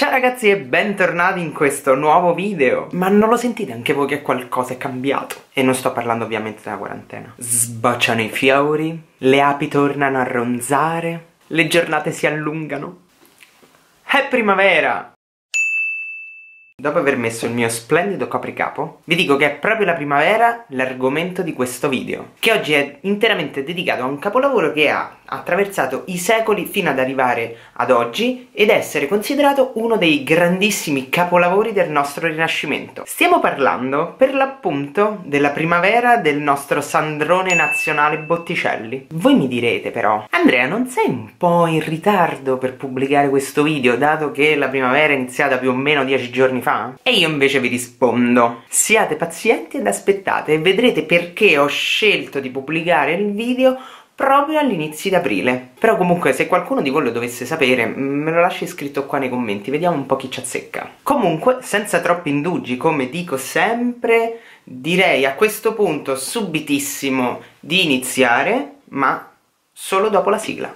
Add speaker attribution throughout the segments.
Speaker 1: Ciao ragazzi e bentornati in questo nuovo video. Ma non lo sentite anche voi che qualcosa è cambiato? E non sto parlando ovviamente della quarantena. Sbocciano i fiori, le api tornano a ronzare, le giornate si allungano. È primavera! Dopo aver messo il mio splendido copricapo, vi dico che è proprio la primavera l'argomento di questo video, che oggi è interamente dedicato a un capolavoro che ha attraversato i secoli fino ad arrivare ad oggi ed essere considerato uno dei grandissimi capolavori del nostro Rinascimento. Stiamo parlando per l'appunto della primavera del nostro Sandrone nazionale Botticelli. Voi mi direte però: Andrea, non sei un po' in ritardo per pubblicare questo video, dato che la primavera è iniziata più o meno 10 giorni fa? E io invece vi rispondo: siate pazienti ed aspettate e vedrete perché ho scelto di pubblicare il video proprio all'inizio di aprile. Però comunque, se qualcuno di voi lo dovesse sapere, me lo lasci scritto qua nei commenti, vediamo un po' chi ci azzecca. Comunque, senza troppi indugi, come dico sempre, direi a questo punto subitissimo di iniziare, ma solo dopo la sigla.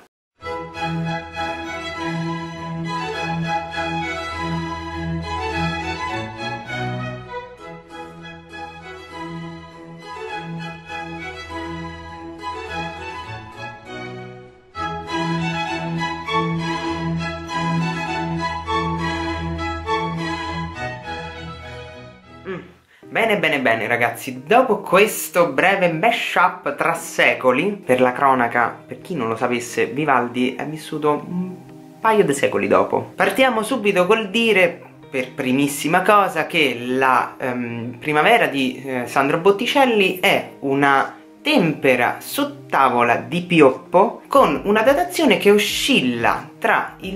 Speaker 1: Bene ragazzi, dopo questo breve mashup tra secoli, per la cronaca, per chi non lo sapesse, Vivaldi è vissuto un paio di secoli dopo. Partiamo subito col dire, per primissima cosa, che la primavera di Sandro Botticelli è una tempera sottavola di pioppo con una datazione che oscilla tra il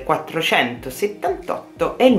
Speaker 1: 1478 e il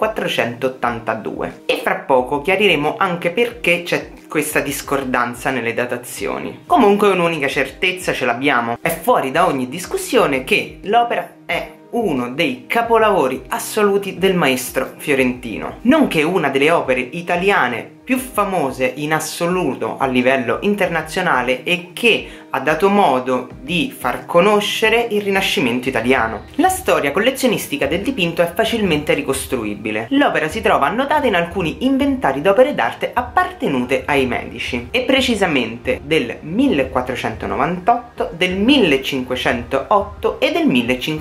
Speaker 1: 1482 e fra poco chiariremo anche perché c'è questa discordanza nelle datazioni. Comunque un'unica certezza ce l'abbiamo: è fuori da ogni discussione che l'opera è uno dei capolavori assoluti del maestro fiorentino, nonché una delle opere italiane più famose in assoluto a livello internazionale e che ha dato modo di far conoscere il Rinascimento italiano. La storia collezionistica del dipinto è facilmente ricostruibile. L'opera si trova annotata in alcuni inventari d'opere d'arte appartenute ai Medici, e precisamente del 1498, del 1508 e del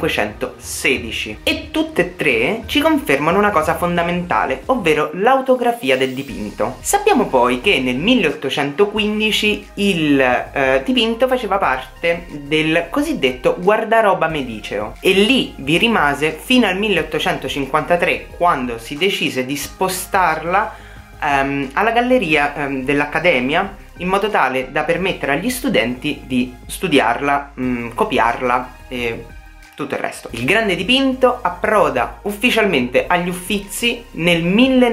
Speaker 1: 1516. E tutte e tre ci confermano una cosa fondamentale, ovvero l'autografia del dipinto. Sappiamo poi che nel 1815 il dipinto faceva parte del cosiddetto guardaroba mediceo e lì vi rimase fino al 1853, quando si decise di spostarla alla galleria dell'Accademia, in modo tale da permettere agli studenti di studiarla, copiarla e tutto il resto. Il grande dipinto approda ufficialmente agli Uffizi nel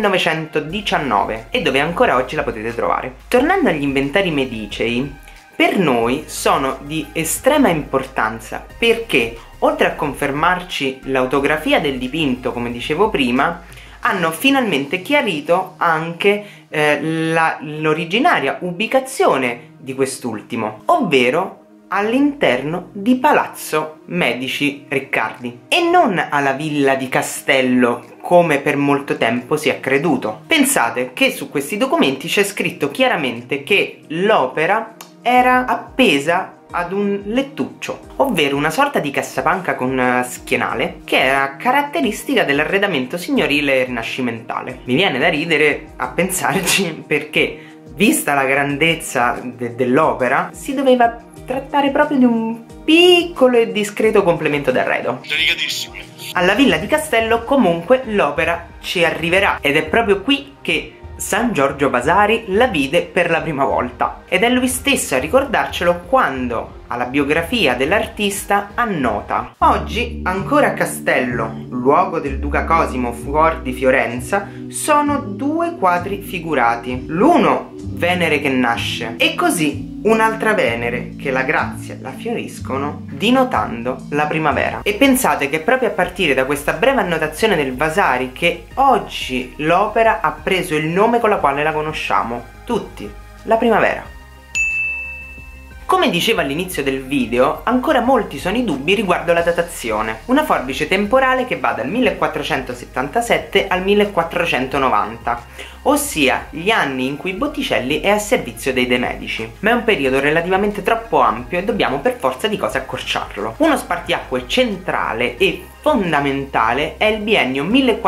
Speaker 1: 1919 e dove ancora oggi la potete trovare. Tornando agli inventari medicei, per noi sono di estrema importanza perché, oltre a confermarci l'autografia del dipinto, come dicevo prima, hanno finalmente chiarito anche l'originaria ubicazione di quest'ultimo, ovvero all'interno di Palazzo Medici Riccardi e non alla Villa di Castello, come per molto tempo si è creduto. Pensate che su questi documenti c'è scritto chiaramente che l'opera era appesa ad un lettuccio, ovvero una sorta di cassapanca con schienale che era caratteristica dell'arredamento signorile rinascimentale. Mi viene da ridere a pensarci perché, vista la grandezza dell'opera, si doveva trattare proprio di un piccolo e discreto complemento d'arredo. Delicatissimo. Alla Villa di Castello comunque l'opera ci arriverà ed è proprio qui che San Giorgio Vasari la vide per la prima volta, ed è lui stesso a ricordarcelo quando alla biografia dell'artista annota: oggi ancora a Castello, luogo del duca Cosimo fuor di Fiorenza, sono due quadri figurati, l'uno Venere che nasce e così un'altra Venere che la grazia la fioriscono, dinotando la primavera. E pensate che proprio a partire da questa breve annotazione del Vasari che oggi l'opera ha preso il nome con la quale la conosciamo tutti, la primavera. Come dicevo all'inizio del video, ancora molti sono i dubbi riguardo la datazione, una forbice temporale che va dal 1477 al 1490, ossia gli anni in cui Botticelli è a servizio dei De Medici, ma è un periodo relativamente troppo ampio e dobbiamo per forza di cose accorciarlo. Uno spartiacque centrale e fondamentale è il biennio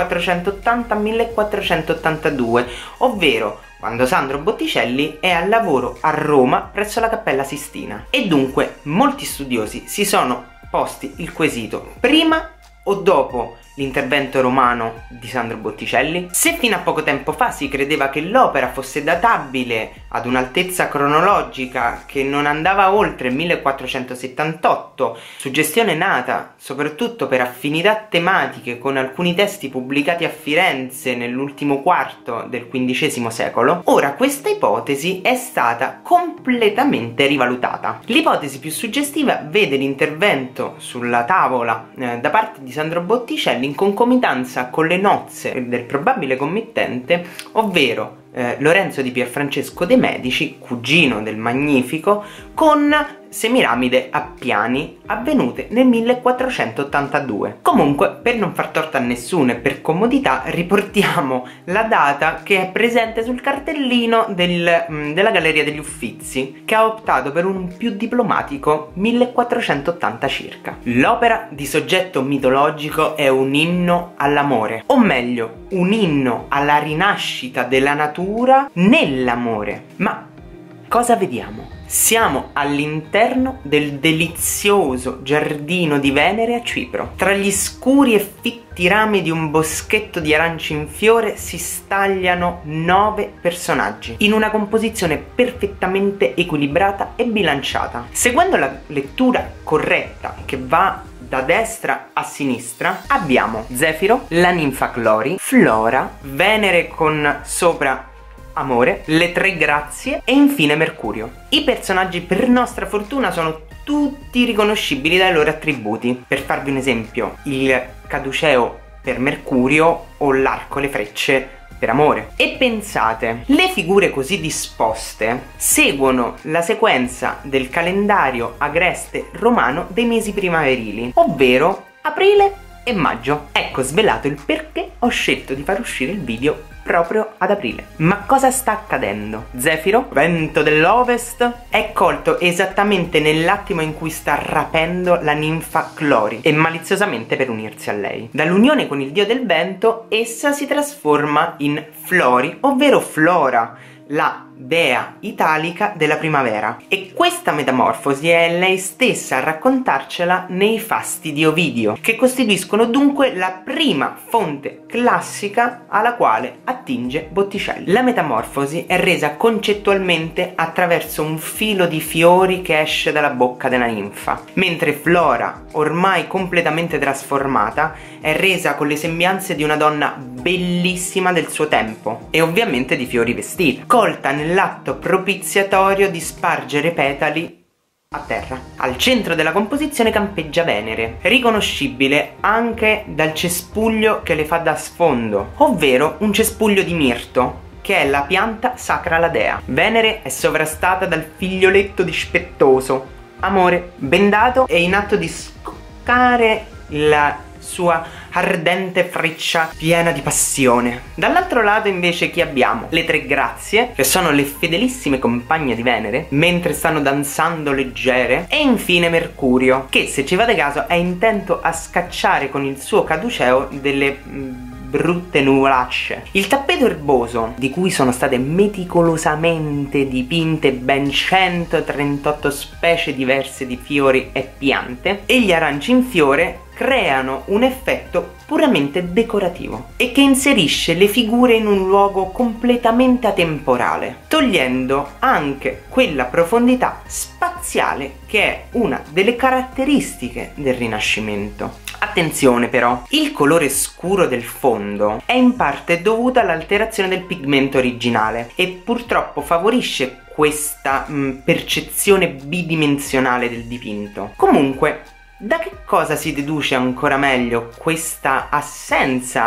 Speaker 1: 1480-1482, ovvero quando Sandro Botticelli è al lavoro a Roma presso la Cappella Sistina. E dunque molti studiosi si sono posti il quesito: prima o dopo l'intervento romano di Sandro Botticelli? Se fino a poco tempo fa si credeva che l'opera fosse databile ad un'altezza cronologica che non andava oltre il 1478, suggestione nata soprattutto per affinità tematiche con alcuni testi pubblicati a Firenze nell'ultimo quarto del XV secolo, ora questa ipotesi è stata completamente rivalutata. L'ipotesi più suggestiva vede l'intervento sulla tavola da parte di Sandro Botticelli in concomitanza con le nozze del probabile committente, ovvero Lorenzo di Pierfrancesco de' Medici, cugino del Magnifico, con Semiramide a Piani, avvenute nel 1482. Comunque, per non far torto a nessuno e per comodità, riportiamo la data che è presente sul cartellino della Galleria degli Uffizi, che ha optato per un più diplomatico 1480 circa. L'opera di soggetto mitologico è un inno all'amore, o meglio, un inno alla rinascita della natura nell'amore. Ma cosa vediamo? Siamo all'interno del delizioso giardino di Venere a Cipro. Tra gli scuri e fitti rami di un boschetto di aranci in fiore si stagliano 9 personaggi, in una composizione perfettamente equilibrata e bilanciata. Seguendo la lettura corretta che va da destra a sinistra, abbiamo Zefiro, la ninfa Clori, Flora, Venere con sopra Amore, le tre grazie e infine Mercurio. I personaggi per nostra fortuna sono tutti riconoscibili dai loro attributi. Per farvi un esempio, il caduceo per Mercurio o l'arco, le frecce per Amore. E pensate, le figure così disposte seguono la sequenza del calendario agreste romano dei mesi primaverili, ovvero aprile e maggio. Ecco svelato il perché ho scelto di far uscire il video proprio ad aprile. Ma cosa sta accadendo? Zefiro, vento dell'ovest, è colto esattamente nell'attimo in cui sta rapendo la ninfa Clori e maliziosamente per unirsi a lei. Dall'unione con il dio del vento, essa si trasforma in Flori, ovvero Flora, la dea italica della primavera. E questa metamorfosi è lei stessa a raccontarcela nei Fasti di Ovidio, che costituiscono dunque la prima fonte classica alla quale attinge Botticelli. La metamorfosi è resa concettualmente attraverso un filo di fiori che esce dalla bocca della ninfa, mentre Flora, ormai completamente trasformata, è resa con le sembianze di una donna bellissima del suo tempo e ovviamente di fiori vestiti, colta nell'atto propiziatorio di spargere petali a terra. Al centro della composizione campeggia Venere, riconoscibile anche dal cespuglio che le fa da sfondo, ovvero un cespuglio di mirto, che è la pianta sacra alla dea. Venere è sovrastata dal figlioletto dispettoso, Amore, bendato e in atto di scoccare la sua ardente freccia piena di passione. Dall'altro lato invece chi abbiamo? Le tre grazie, che sono le fedelissime compagne di Venere mentre stanno danzando leggere, e infine Mercurio, che se ci fate caso è intento a scacciare con il suo caduceo delle brutte nuvolacce. Il tappeto erboso, di cui sono state meticolosamente dipinte ben 138 specie diverse di fiori e piante, e gli aranci in fiore creano un effetto puramente decorativo e che inserisce le figure in un luogo completamente atemporale, togliendo anche quella profondità spaziale che è una delle caratteristiche del Rinascimento. Attenzione però, il colore scuro del fondo è in parte dovuto all'alterazione del pigmento originale e purtroppo favorisce questa percezione bidimensionale del dipinto. Comunque, da che cosa si deduce ancora meglio questa assenza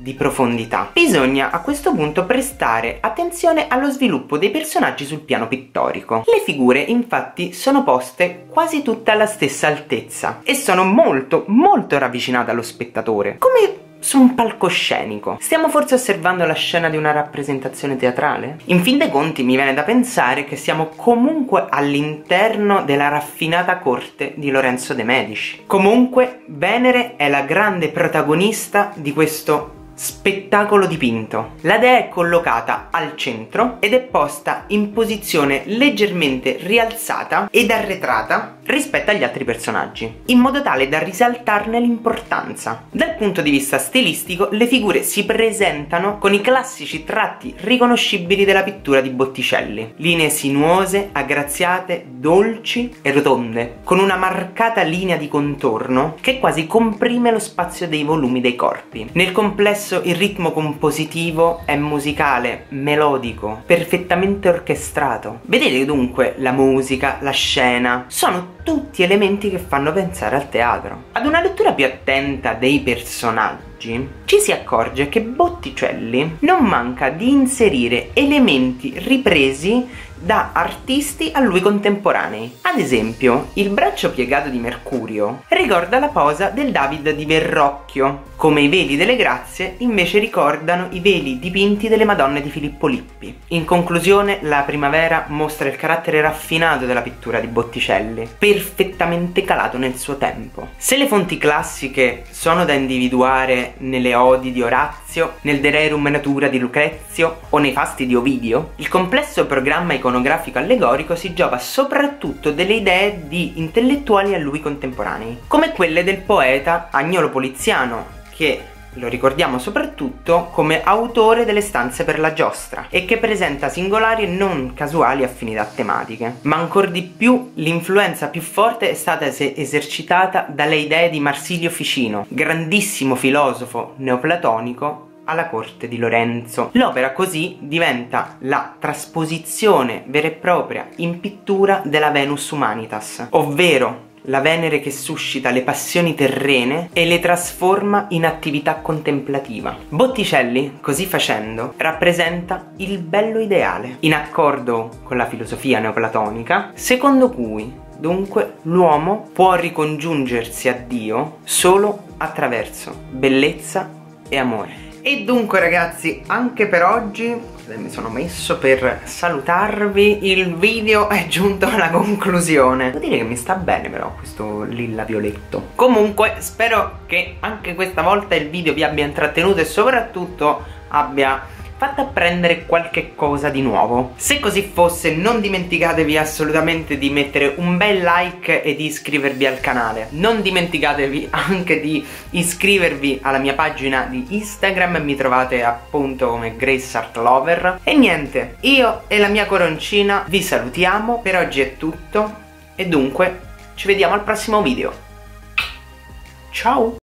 Speaker 1: di profondità. Bisogna a questo punto prestare attenzione allo sviluppo dei personaggi sul piano pittorico. Le figure infatti sono poste quasi tutte alla stessa altezza e sono molto ravvicinate allo spettatore, come su un palcoscenico. Stiamo forse osservando la scena di una rappresentazione teatrale? In fin dei conti mi viene da pensare che siamo comunque all'interno della raffinata corte di Lorenzo de' Medici. Comunque Venere è la grande protagonista di questo spettacolo dipinto. La dea è collocata al centro ed è posta in posizione leggermente rialzata ed arretrata rispetto agli altri personaggi, in modo tale da risaltarne l'importanza. Dal punto di vista stilistico, le figure si presentano con i classici tratti riconoscibili della pittura di Botticelli: linee sinuose, aggraziate, dolci e rotonde, con una marcata linea di contorno che quasi comprime lo spazio dei volumi dei corpi. Nel complesso il ritmo compositivo è musicale, melodico, perfettamente orchestrato. Vedete dunque la musica, la scena, sono tutti elementi che fanno pensare al teatro. Ad una lettura più attenta dei personaggi ci si accorge che Botticelli non manca di inserire elementi ripresi da artisti a lui contemporanei. Ad esempio, il braccio piegato di Mercurio ricorda la posa del David di Verrocchio, come i veli delle grazie invece ricordano i veli dipinti delle Madonne di Filippo Lippi. In conclusione, la primavera mostra il carattere raffinato della pittura di Botticelli, perfettamente calato nel suo tempo. Se le fonti classiche sono da individuare nelle odi di Orazio, nel De Rerum Natura di Lucrezio o nei Fasti di Ovidio, il complesso programma iconografico allegorico si giova soprattutto delle idee di intellettuali a lui contemporanei, come quelle del poeta Agnolo Poliziano, che lo ricordiamo soprattutto come autore delle Stanze per la giostra e che presenta singolari e non casuali affinità tematiche. Ma ancor di più l'influenza più forte è stata esercitata dalle idee di Marsilio Ficino, grandissimo filosofo neoplatonico alla corte di Lorenzo. L'opera così diventa la trasposizione vera e propria in pittura della Venus Humanitas, ovvero la Venere che suscita le passioni terrene e le trasforma in attività contemplativa. Botticelli, così facendo, rappresenta il bello ideale, in accordo con la filosofia neoplatonica, secondo cui dunque l'uomo può ricongiungersi a Dio solo attraverso bellezza e amore. E dunque ragazzi, anche per oggi mi sono messo per salutarvi, il video è giunto alla conclusione. Devo dire che mi sta bene però questo lilla violetto. Comunque spero che anche questa volta il video vi abbia intrattenuto e soprattutto abbia fatto apprendere qualche cosa di nuovo. Se così fosse, non dimenticatevi assolutamente di mettere un bel like e di iscrivervi al canale. Non dimenticatevi anche di iscrivervi alla mia pagina di Instagram, mi trovate appunto come Grace Art Lover. E niente, io e la mia coroncina vi salutiamo, per oggi è tutto e dunque ci vediamo al prossimo video. Ciao!